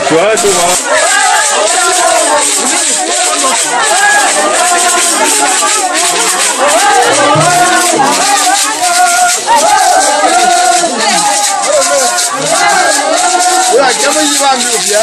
Jual tu mah. Udah, kamu iwan dulu ya.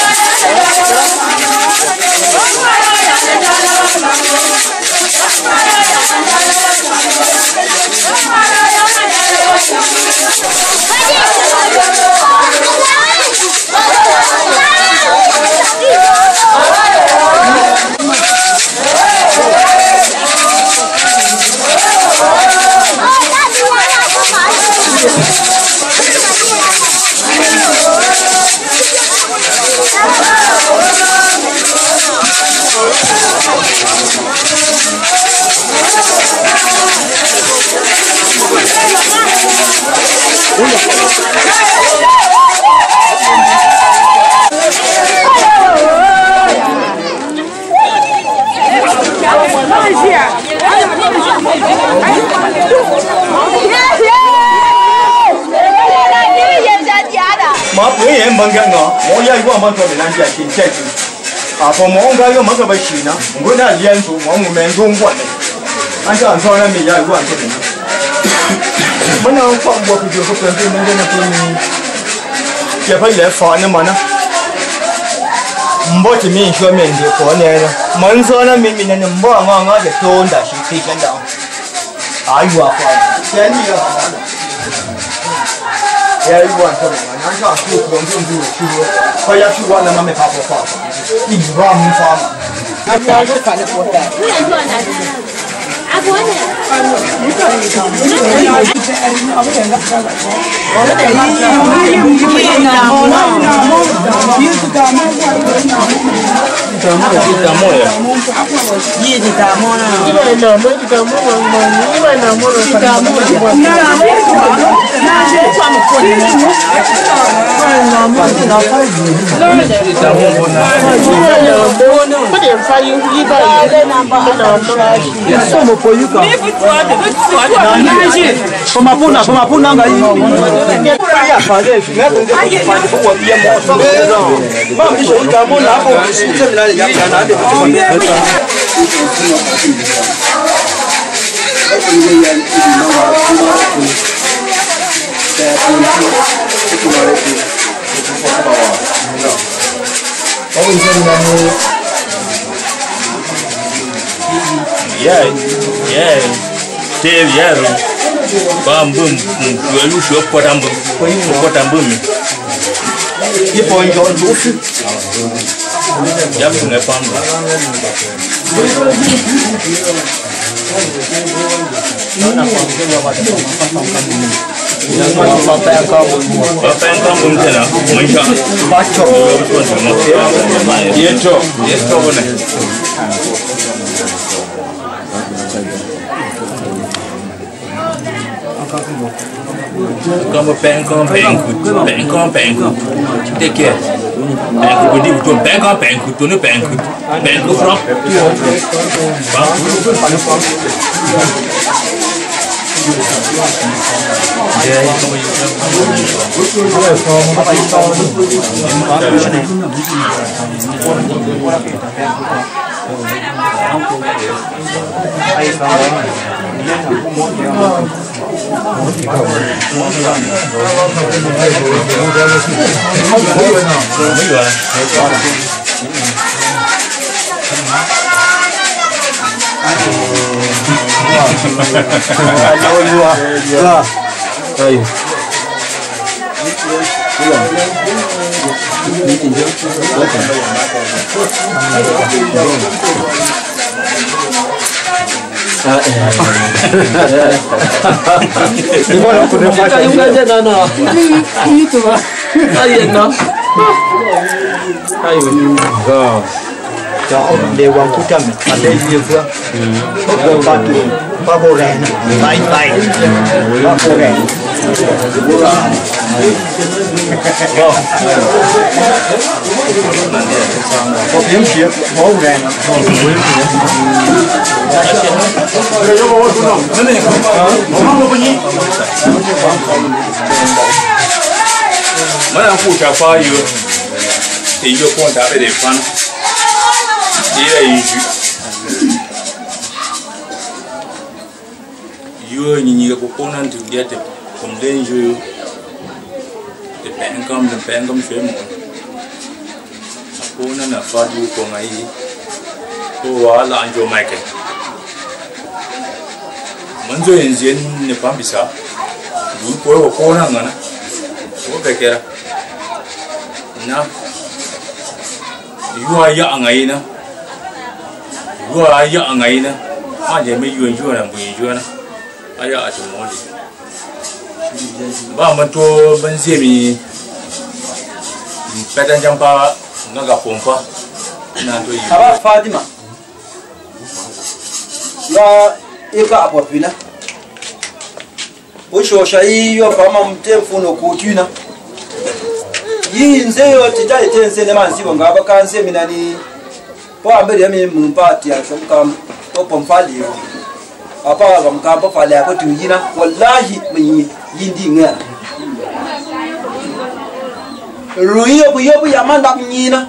Mà bữa em bằng cái ngõ, mỗi ngày qua mang cho mình ăn chạy chín chạy chín. À, còn mỗi cái mang cái bài chín á, bữa nay liên tục mỗi một mình rung quật này. Anh cho anh cho nên mình chạy qua cho mình. Bữa nào放过去就不跟对面那边，也不来放那么呢。唔好前面说面的过年了，门说那明明的唔好我就多的是提前到。哎呦啊，天气啊！也有玩出来了，俺上去可能就去，他要去玩那么没法发，一万没法嘛。 俺家就干的过来。不能做那个，阿婆呢？ Pemapun nggak ini? Ya, pada sungai tunggu pada buat dia mau sampai itu. Mam di sini kamu nak aku sebenarnya yang ada macam ni. Oh ini kamu. Yeah. Teve yaro. Bambum, eu sou potambum. Potambum. E põe o doce. Já me não é pamba. Não na pamba que eu vou bater. Papel kamu mana? Macam. Baca. Itu mana? Kamu pengkong take care. Pengkut budi betul pengkut tu ni pengkut from. Gimana aku dapat kayu aja nana. Itu mah. Ayo no. Kayu. Go. Jauh dewan kucam ada dia pun. Batu, baboran, baik. Baboran. Go. Kau yang siap baboran. Mana aku cakap you? et yo compte avec des fans. Yo ni ko konan tu dia te comme den yo te pengam fe mo kona na fa du ko ngai ko wala anjo maike manzo enjen ne pambisa du ko kona ngana ko beke na yo ya ngai na ma je me yo na bu yo na aya atumoli ba manto banzemi pedan jampa naga pompa na to yi aba Fatima la eka apopina o shoshayi yo fama mtemfuno kutuna yinze yo tijai tense ne mansibo ngaba kanse minani po ambere mi mumpati ya shokam to pomfali yo apa gam ka pa fale ko tuyina wallahi mun yindi nga ruyo bu yamanda nyina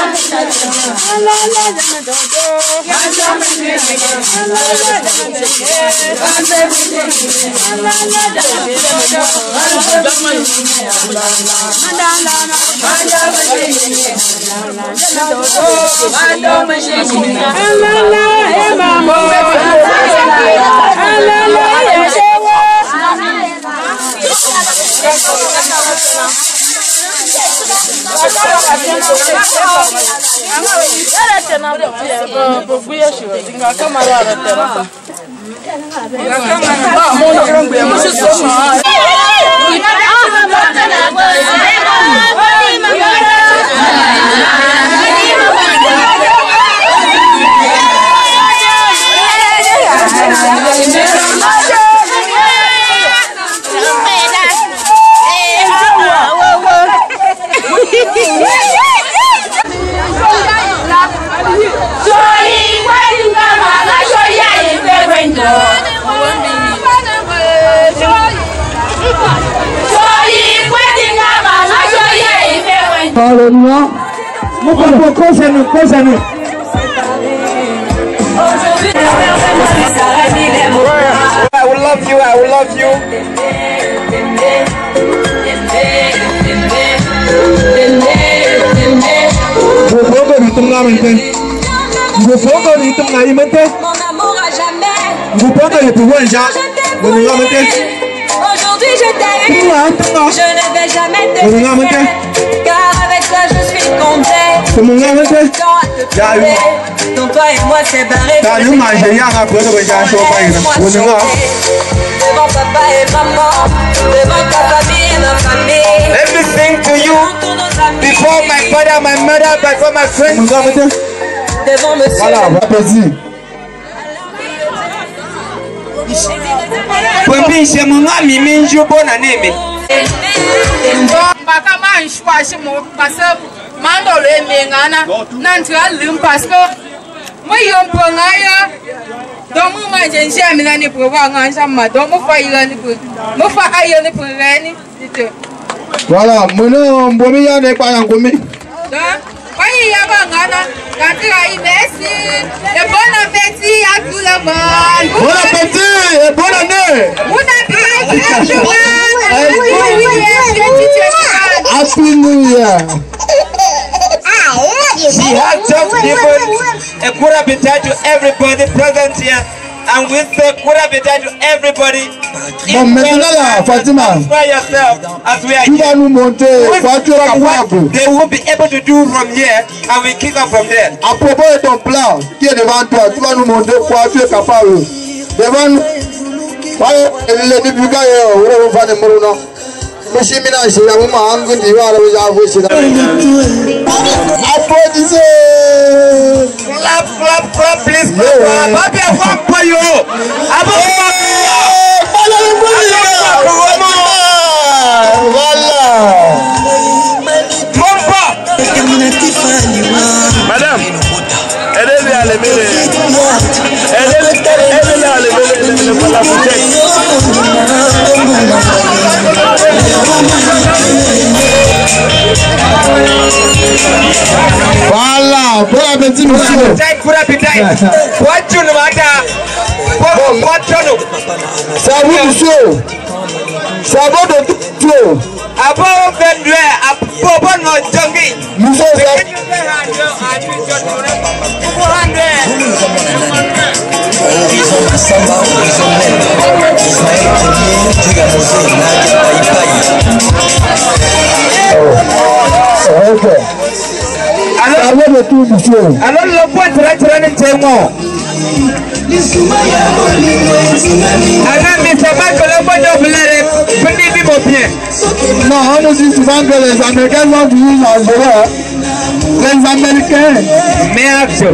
I will love you. I will love you. Aujourd'hui je t'ai eu, je ne vais jamais te quitter, car avec toi je suis comblée. Donc toi et moi c'est barré. Devant papa et maman, devant ta famille et ma famille. Let me sing to you before my father, my mother, before my friends. Devant monsieur. Voilà, vas-y. Pembi c'est mon ami, mais je bonne année. Kama nshwa shimo parce que mando le mengana nantra lim parce que moi yomponga ya donc moi j'ai jamais l'année pour voir un ensemble donc moi fa yani pour moi fa ayani pour reni dit voilà mon bomi ya ne pas yangomi donc voyez ya bangana quand merci et bon appétit à tout le monde bon appétit et bonne année bon appétit à tout le monde Happy New Year. She has just given a good appetite to everybody present here, and with the good appetite to everybody. Fatima, yourself as we are here. They will be able to do from here, and we kick off from there. À propos de ton plan qui est devant toi, tu vas nous montrer quoi tu es capable. Devant nous, les débuts, applaudissez. Clap, clap, clap, please. Madame, aidez-le à lever aidez-le à lever la bouteille. Voilà, bon appétit, monsieur. Bon appétit. C'est à vous, monsieur. C'est à vous de tout. About the no junkie. Monsieur, alors le point très très nettement. non, on nous dit souvent que les Américains vont vivre en Algérie. Les Américains. Merde.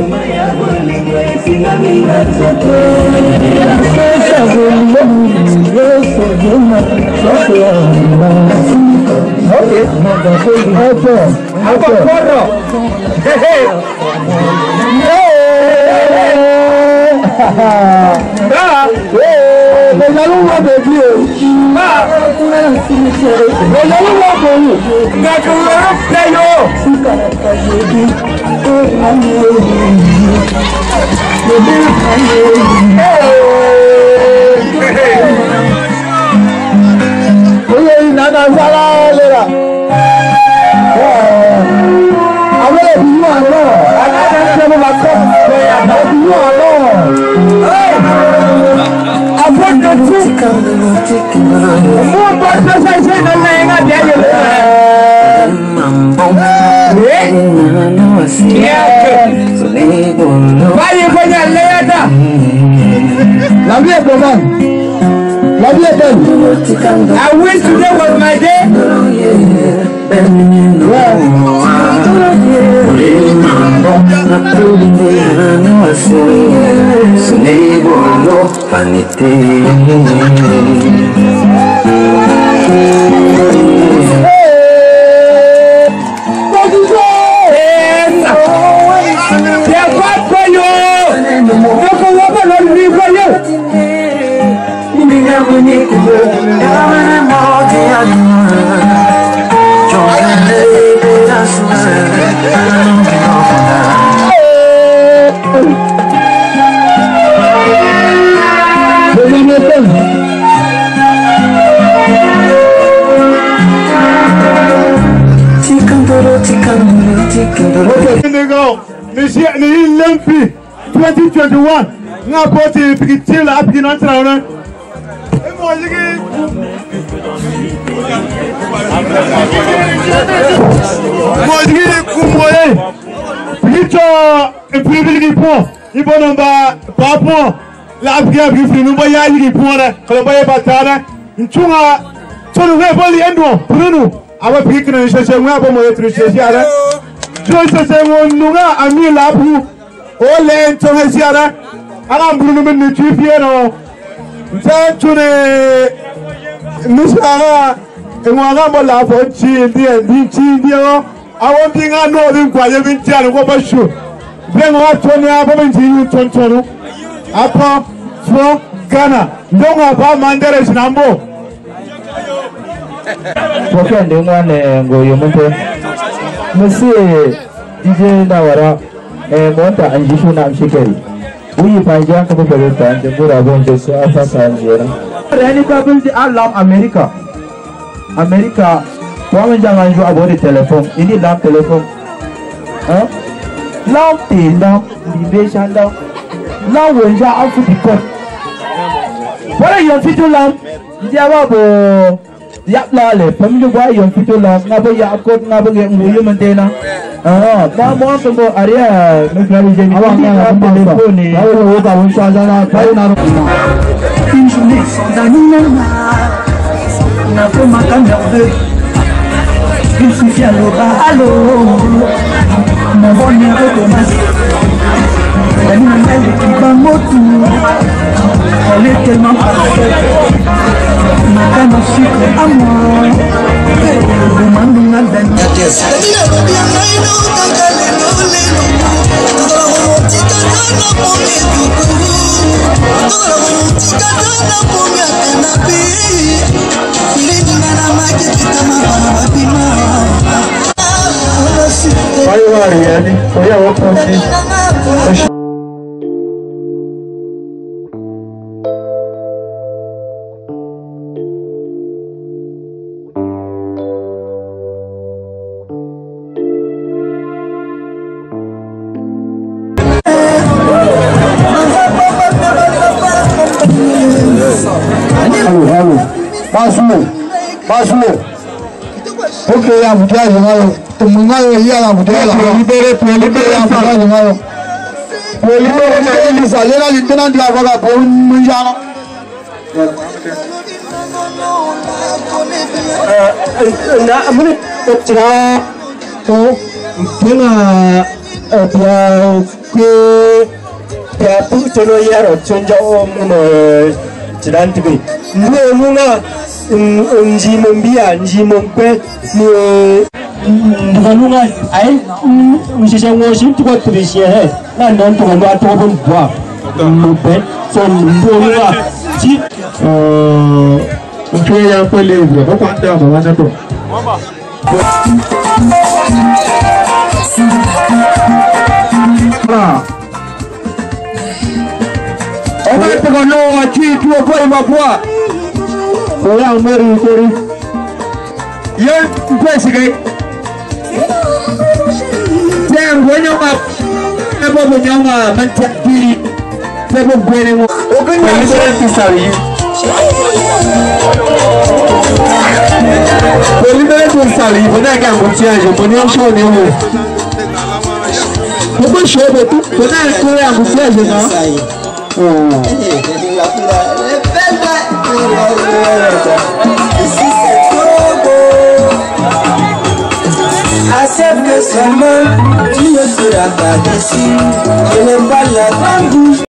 I wish today was my day. Monsieur, l'Olympique 2021, nous avons porté le petit là, puis nous avons Monsieur DJ Nawara monta anjishu na mshikeri. Uyi panja kama pelota ndura bonde so afa sanjera. Rani babul di alam America. America wamen jangan jo abode telefon. Ini lam telefon. Lam tindam di shandam. Lam wenja afu dikot. Wala yon fitu lam. Dia babo yap lale pemju gua yang fitu lam ngabo yakot ngabo yang nguyu mentena. Bamoun pembo area mekali jeni awak telefon ni. Tahu bawa sahaja tahu naruh. Une journée sans animal, n'a pas ma caméra. Il suffit à l'eau, mon bonheur recommence. La nuit elle qui va m'autour, elle est tellement parfaite. Ma canne au sucre à moi, demande une albème. Basmo. Ok, ya mutia jangayo. Tumungayo ya la mutia la. Libere ya mutia jangayo. Libere ni salera litena dia vaga por munjana. Na amune tira to tena dia ke dia tu teno yaro chonja omuno chidantibi. Nuna njimombia njimompe ndukanunga ai msheshe ngoshi tukwa tubishie he na ndo tukwa atobo mbwa mbe so mbwa ji Okay, I'm for lazy. What part down? I want to go. On va te gagner un petit tour pour ma voix. Voilà, on m'a réussi. Il y a un peu de secret. C'est un bon homme. C'est un bon homme. C'est un bon homme. Aucun ne peut pas le libérer pour ça, il faut qu'un boutiage, je peux dire chaud niveau. Pourquoi chaud de tout? Faut un boutiage, non? Accepte seulement, tu ne seras pas déçu. Je n'aime pas la grande bouche.